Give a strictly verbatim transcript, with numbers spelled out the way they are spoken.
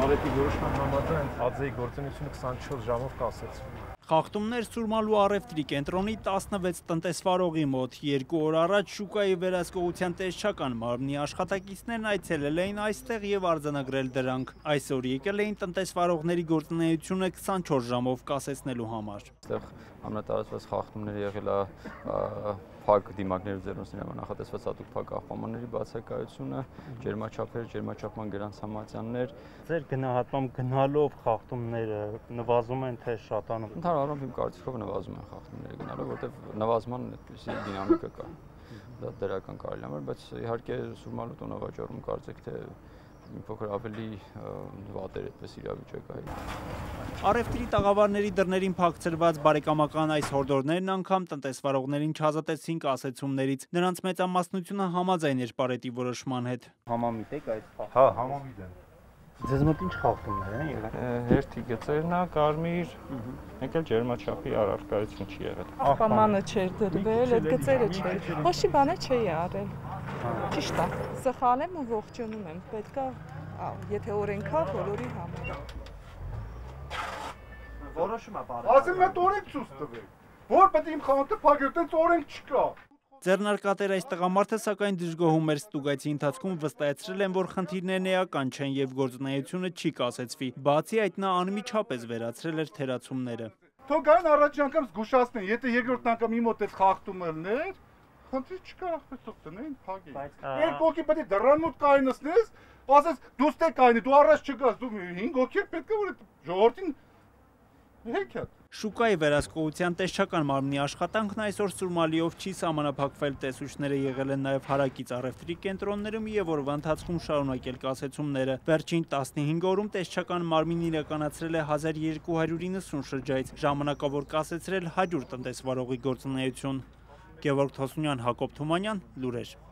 Բարետի որոշման համաձայն ԱԶ-ի գործունեությունը քսանչորս ժամով կասեցվում է։ Խախտումներ Սուրմալու առևտրի կենտրոնի տասնվեց տնտեսվարողի մոտ։ Երկու օր առաջ շուկայի վերահսկողության տեսչական մարմնի աշխատակիցներն այցելել էին այստեղ եւ արձանագրել դրանք։ Այսօր եկել էին տնտեսվարողների գործունեությունը քսանչորս ժամով կասեցնելու համար։ Այստեղ ամենատարածված խախտումները եղել է փակ դիմակների ձեռնոցների նախատեսված հատուկ փակ աղբամանների բացակայությունը, ջերմաչափեր, ջերմաչափման գրանցամատյաններ։ Ձեր գնահատմամբ գնալով խախտումները նվազում են թե շատանում։ Ընդհանրապես իմ կարծիքով նվազում են խախտումները գնալով, որտեղ նվազման այդպիսի դինամիկա կա։ Դա դրական կարելի է, բայց իհարկե Սուրմալու տոնավաճառում կարծեք թե մի փոքր ավելի վատ էր այդպես իրավիճակը։ Առևտրի տաղավարների դռներին փակցրված բարեկամական այս հորդորներն անգամ տնտեսվարողներին չազատեցին կասեցումներից։ Նրանց մեծամասնությունը համաձայն էր Պարետի որոշման հետ։ Համամիտ եք այս խախտումը։ Հա, համամիտ եմ։ Ձեզ մոտ ինչ խախտումներ են եղել։ Հերթի գծերն է, կարմիր, մեկ էլ ջերմաչափի առարկայություն չի եղել։ Աղբամանը չէր դրվել, այդ գծերը չէր։ Ոչի բանը չէի արել։ Ճիշտ է։ Սխալ եմ ու ողջունում եմ։ Պետք է, եթե օրենք կա, բոլորի համար։ Որոշումը բարի։ Ասեմ նա օրենք ցույց տվեք։ Որ պետք է իմ խանութը փակել, այդպես օրենք չկա։ Ձեռնարկատեր այս տղամարդը սակայն դժգոհում էր ստուգայցի ընթացքում վստահեցրել են, որ խնդիրներն էական չեն եւ գործունեությունը չի կասեցվի։ Բացի այդ նա անմիջապես վերացրել էր թերացումները։ Թող գան առաջին անգամ զգուշացնեն, եթե երկրորդ անգամ իմ մոտ էս խախտումը լիներ, խնդիր չկա, այսօր տնեն փակի։ Երկու հոգի պետք է դռան մոտ կայնացնես, ասես դու ստե կայնի, դու առաջ չգաս, դու հինգ հոգի պետք է որ ժողովրդին հեքիաթ։ Շուկայի վերահսկողության տեսչական մարմնի աշխատանքն այսօր Սուրմալիով չի սահմանափակվել, տեսուչները եղել են նաև հարակից առևտրի կենտրոններում եւ օրվա ընթացքում շարունակել կասեցումները։ Վերջին տասնհինգ օրում տեսչական մարմինն իրականացրել է հազար երկու հարյուր իննսուն շրջայց, ժամանակավոր կասեցրել հարյուր տնտեսվարողի գործունեություն։ Գևորգ Թոսունյան, Հակոբ Թումանյան, լուրեր։